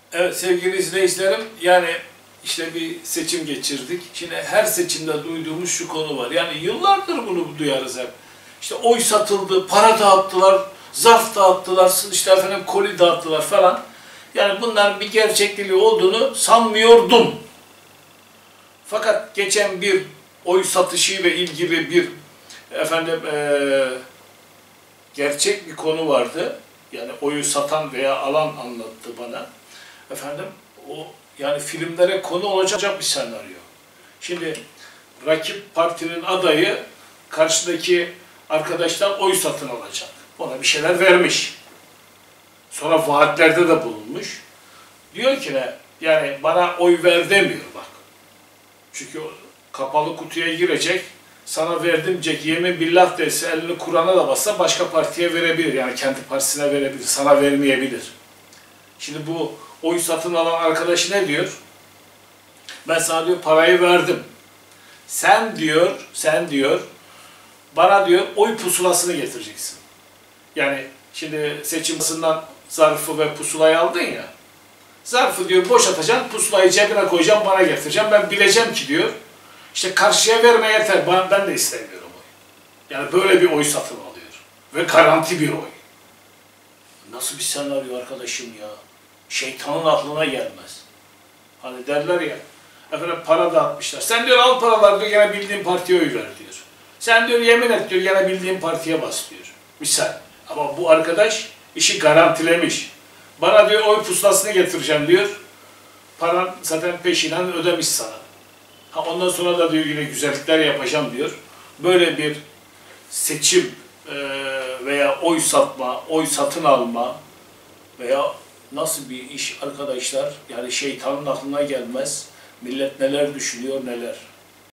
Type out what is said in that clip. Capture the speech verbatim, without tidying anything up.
Evet sevgili izleyicilerim, yani işte bir seçim geçirdik. Şimdi her seçimde duyduğumuz şu konu var. Yani yıllardır bunu duyarız hep. İşte oy satıldı, para dağıttılar, zarf dağıttılar, işte efendim koli dağıttılar falan. Yani bunların bir gerçekliği olduğunu sanmıyordum. Fakat geçen bir oy satışı ile ilgili bir efendim ee, gerçek bir konu vardı. Yani oyu satan veya alan anlattı bana. Efendim o yani filmlere konu olacak bir senaryo. Şimdi rakip partinin adayı karşıdaki arkadaştan oy satın alacak. Ona bir şeyler vermiş. Sonra vaatlerde de bulunmuş. Diyor ki ne? Yani bana oy ver demiyor bak. Çünkü kapalı kutuya girecek. Sana verdim diyecek, yemin billah dese, elini Kur'an'a da bassa başka partiye verebilir. Yani kendi partisine verebilir. Sana vermeyebilir. Şimdi bu oy satın alan arkadaş ne diyor? Ben sana diyor parayı verdim. Sen diyor, sen diyor, bana diyor oy pusulasını getireceksin. Yani şimdi seçimsinden zarfı ve pusulayı aldın ya. Zarfı diyor boşaltacaksın, pusulayı cebine koyacaksın, bana getireceğim. Ben bileceğim ki diyor, işte karşıya verme yeter, ben, ben de istemiyorum oy. Yani böyle bir oy satın alıyor. Ve garanti bir oy. Nasıl bir senaryo arkadaşım ya? Şeytanın aklına gelmez. Hani derler ya, efendim para dağıtmışlar. Sen diyor al paralar diyor, gene bildiğin partiye oy ver diyor. Sen diyor yemin et diyor, gene bildiğin partiye bas diyor. Misal. Ama bu arkadaş işi garantilemiş. Bana diyor oy pusulasını getireceğim diyor. Paran zaten peşinden ödemiş sana. Ha ondan sonra da diyor yine güzellikler yapacağım diyor. Böyle bir seçim e, veya oy satma, oy satın alma veya nasıl bir iş arkadaşlar? Yani şeytanın aklına gelmez. Millet neler düşünüyor neler.